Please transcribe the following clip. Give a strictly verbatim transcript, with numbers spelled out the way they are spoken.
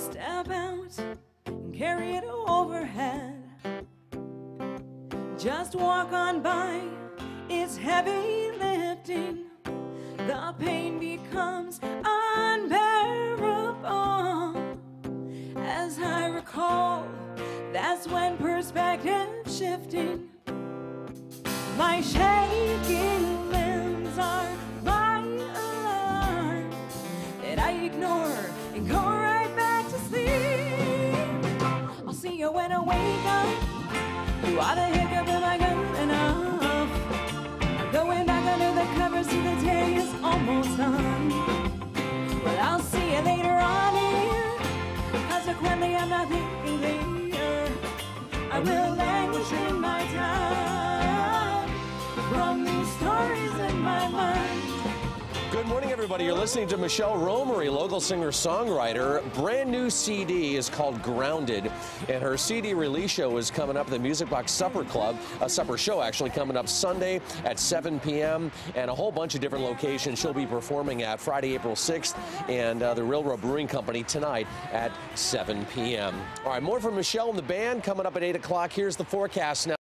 Step out and carry it overhead. Just walk on by, it's heavy lifting. The pain becomes unbearable. As I recall, that's when perspective shifting. My shaking limbs are my alarm that I ignore and go right back to sleep. I'll see you when I wake up. You are the hiccup, am I good enough? Going back under the covers, see the day is almost done. Well, I'll see you later on here. Consequently, I'm not thinking clear. I will languish in my time from these stories in my mind. Good morning, everybody. You're listening to Michelle Romery, local singer-songwriter. Brand new C D is called Grounded, and her C D release show is coming up at the Music Box Supper Club, a supper show actually coming up Sunday at seven p m and a whole bunch of different locations she'll be performing at Friday, April sixth, and uh, the Railroad Brewing Company tonight at seven p m All right, more from Michelle and the band coming up at eight o'clock. Here's the forecast now.